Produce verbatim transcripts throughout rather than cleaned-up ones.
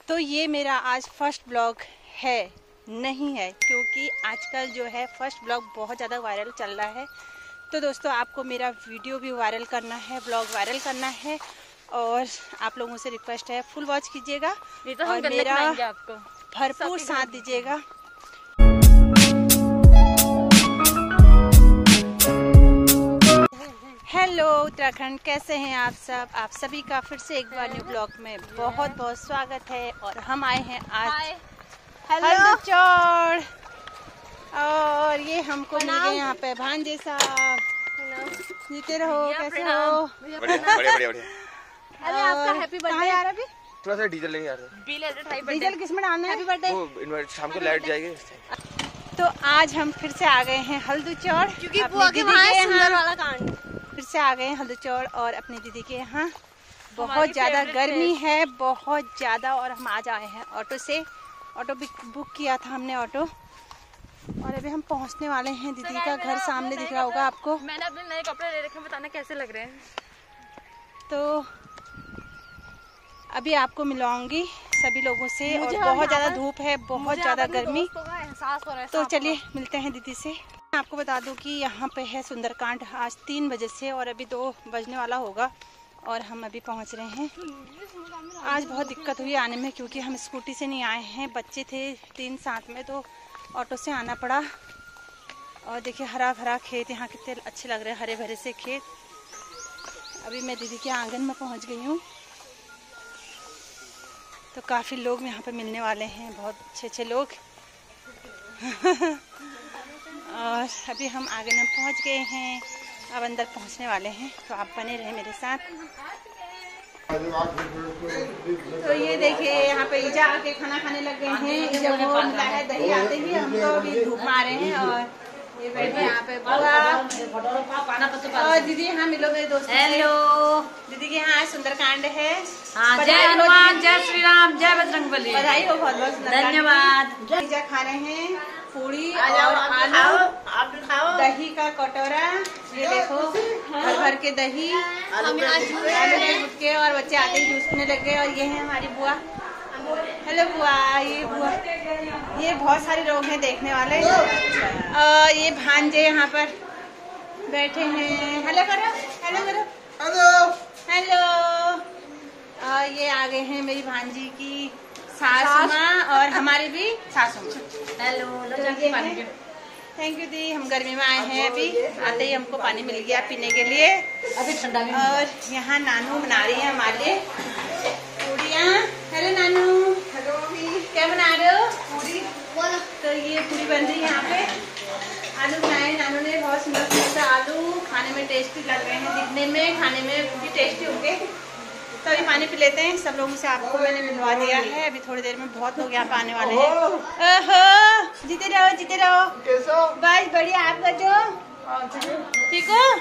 तो ये मेरा आज फर्स्ट ब्लॉग है नहीं है, क्योंकि आजकल जो है फर्स्ट ब्लॉग बहुत ज़्यादा वायरल चल रहा है। तो दोस्तों आपको मेरा वीडियो भी वायरल करना है, ब्लॉग वायरल करना है और आप लोगों से रिक्वेस्ट है फुल वॉच कीजिएगा तो और मेरा आपको भरपूर साथ दीजिएगा। हेलो उत्तराखंड, कैसे हैं आप सब? आप सभी का फिर से एक बार न्यू ब्लॉग में बहुत बहुत स्वागत है। और हम आए हैं आज हल्दूचौड़ और ये हमको मिल गए यहाँ पे भांजे साहब। जीते रहो, कैसे हो? बढ़िया बढ़िया बढ़िया बढ़िया। अरे आपका हैप्पी बर्थडे यार, अभी थोड़ा सा डीजल लेंगे यार। डीजल किस में डालना है? Happy birthday. वो इन्वर्ट शाम को लाइट जाएगी। तो आज हम फिर से आ गए हैं हल्दूचौड़, क्योंकि अपनी बुआ के दीदी वहाँ के सुंदर यहाँ वाला कांड। फिर से आ गए हैं हल्दूचौड़ और अपनी दीदी के यहाँ। बहुत ज़्यादा गर्मी है, बहुत ज़्यादा। और हम आज आए हैं ऑटो से, ऑटो बुक किया था हमने ऑटो, और अभी हम पहुंचने वाले हैं। दीदी का घर सामने दिख रहा होगा आपको। मैंने अपने नए कपड़े ले रखे हैं, बताना कैसे लग रहे हैं। तो अभी आपको मिलाऊंगी सभी लोगों से। और बहुत ज़्यादा धूप है, बहुत ज़्यादा गर्मी। एहसास हो रहा है। तो चलिए मिलते हैं दीदी से। आपको बता दूं कि यहाँ पे है सुंदरकांड आज तीन बजे से और अभी दो बजने वाला होगा और हम अभी पहुँच रहे हैं। आज बहुत दिक्कत हुई आने में, क्योंकि हम स्कूटी से नहीं आए हैं, बच्चे थे तीन साथ में, तो ऑटो से आना पड़ा। और देखिए हरा भरा खेत, यहाँ कितने अच्छे लग रहे हैं, हरे भरे से खेत। अभी मैं दीदी के आंगन में पहुँच गई हूँ। तो काफ़ी लोग यहाँ पे मिलने वाले हैं, बहुत अच्छे अच्छे लोग। और अभी हम आंगन में पहुँच गए हैं, अब अंदर पहुँचने वाले हैं। तो आप बने रहे मेरे साथ। तो ये देखिए यहाँ पे ईजा आके खाना खाने लग गए हैं। जब वो मिला है दही आते ही, हम तो अभी धूप में आ रहे हैं। और ये बैठे यहाँ पे बुआ और दीदी यहाँ मिलो मेरे दोस्त। हेलो दीदी के यहाँ सुंदरकांड है। हाँ, जय हनुमान, जय श्री राम, जय बजरंगबली। बधाई हो बहुत बहुत। धन्यवाद। ईजा खा रहे हैं पूरी और आलू, दही का कटोरा। ये देखो भर भर के दही, आलू के, और बच्चे आते ही जूस पीने लग गए। और ये है हमारी बुआ। हेलो बुआ। ये बुआ, ये बहुत सारे लोग हैं देखने वाले। और ये भांजे यहाँ पर बैठे हैं। हेलो करो, हेलो करो, हेलो हेलो। और ये आ गए हैं मेरी भांजी की सासू माँ और हमारी भी सासू माँ। हेलो, थैंक यू दी। हम गर्मी में आए हैं, अभी आते ही हमको पानी मिल गया पीने के लिए। अभी ठंडा भी। और यहाँ नानू बना रही है हमारे लिए पूड़ियाँ। हेलो नानू। Hello mummy. क्या बना रहे हो? पूड़ी। तो ये पूड़ी बन रही है यहाँ पे। आलू बनाए नानू ने, बहुत सुंदर सुंदर आलू, खाने में टेस्टी लग रहे हैं, दिखने में खाने में भी टेस्टी होंगे। तो अभी पानी पी लेते हैं। सब लोगों से आपको मैंने मिलवा दिया है। अभी थोड़ी देर में बहुत लोग यहाँ पे आने वाले हैं। ओहो, जीते रहो जीते रहो। बस बढ़िया। आप बचो, ठीक हो?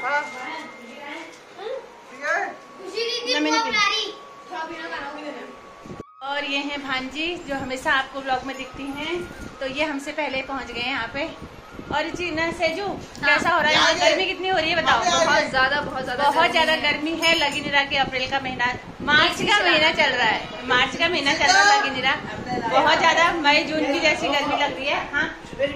और ये हैं भांजी जो हमेशा आपको ब्लॉग में दिखती हैं। तो ये हमसे पहले पहुँच गए हैं यहाँ पे। और जी ना सेजू, कैसा हो रहा है? गर्मी कितनी हो रही है बताओ? बहुत ज्यादा बहुत ज्यादा बहुत ज्यादा गर्मी है। लगी नहीं रहा कि अप्रैल का महीना, मार्च का महीना चल रहा है, मार्च का महीना चल रहा है, लगी नहीं रहा। बहुत ज्यादा मई जून की जैसी गर्मी लग रही है। हाँ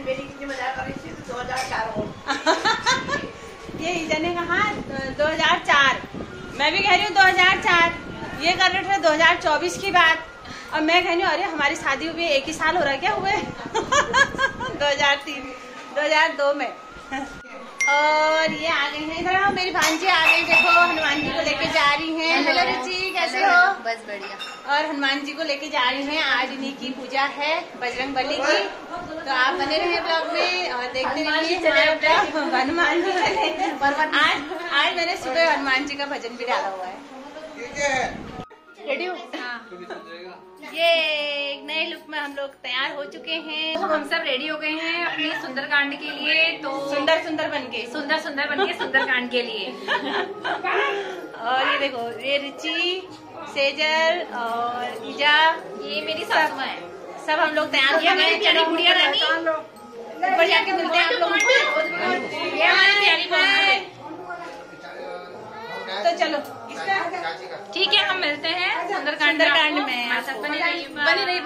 ये ईजा ने कहा दो हजार चार, मैं भी कह रही हूँ दो हजार चार। ये कर रहे थे दो हजार चौबीस की बात, और मैं कह रही हूँ अरे हमारी शादी हुई एक ही साल हो रहा है क्या हुए? दो हजार तीन, दो हजार दो में। और ये आ गए हैं इधर। मेरी भांजी आ गई, देखो हनुमान जी को लेके जा रही हैं। हेलो रुचि, कैसे हो? बस बढ़िया। और हनुमान जी को लेके जा रही हैं। आज इन्हीं की पूजा है, बजरंगबली की। तो आप बने रहे ब्लॉग में और देखते रहिए हमारा ब्लॉग। हनुमान जी चले। आज आज मैंने सुबह हनुमान जी का भजन भी डाला हुआ है। रेडी हो? ये एक नए लुक में हम लोग तैयार हो चुके हैं। तो हम सब रेडी हो गए हैं अपने सुंदरकांड के लिए। तो सुंदर सुंदर बन के सुंदर सुंदर बन के सुंदरकांड के लिए। और ये देखो, ये रुचि, सेजल और ईजा, ये मेरी सासू माँ है। सब हम लोग तैयार हो गए हैं। प्यारी गुड़िया रानी, ऊपर जाके मिलते हैं आप लोगों को। ये हमारी प्यारी बहू है। तो चलो ठीक है, हम मिलते हैं सुंदरकांड सुंदरकांड में। आपको। बनी रही बनी रही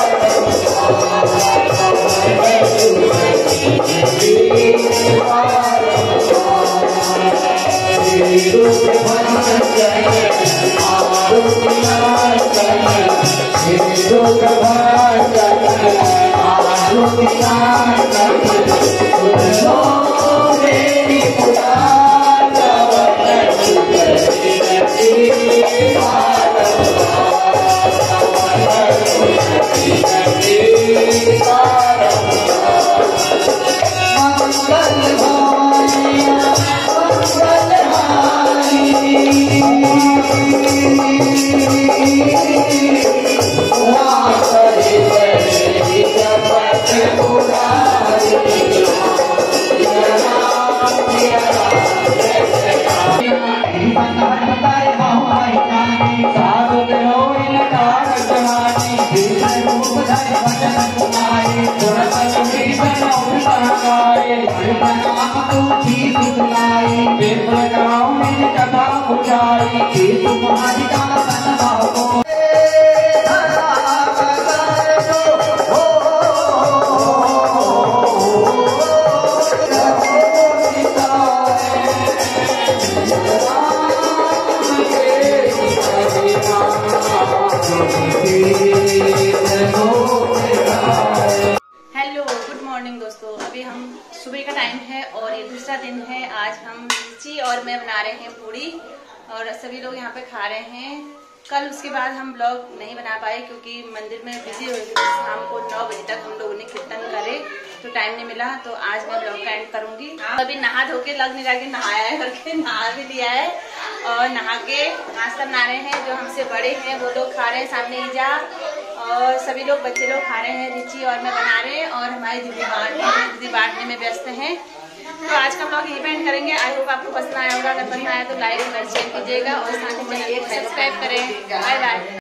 सुबह का टाइम है और ये दूसरा दिन है। आज हम लीची और मैं बना रहे हैं पूड़ी और सभी लोग यहाँ पे खा रहे हैं। कल उसके बाद हम ब्लॉग नहीं बना पाए क्योंकि मंदिर में बिजी हो गई। शाम को नौ बजे तक हम लोगों ने कीर्तन करे तो टाइम नहीं मिला, तो आज मैं ब्लॉग का एंड करूंगी। अभी नहा धो के लग नहीं रहा कि नहाया है करके नहा भी लिया है और नहा के नाश्ता बना रहे हैं। जो हमसे बड़े हैं वो लोग खा रहे हैं, सामने ईजा और सभी लोग बच्चे लोग खा रहे हैं, रिची और मैं बना रहे हैं और हमारी दीदी बांटने दीदी बांटने में व्यस्त हैं। तो आज का ब्लॉग यही पे एंड करेंगे। आई होप आपको पसंद आया होगा। अगर पसंद आया तो लाइक और शेयर कीजिएगा और साथ ही चैनल को सब्सक्राइब करें। Bye bye.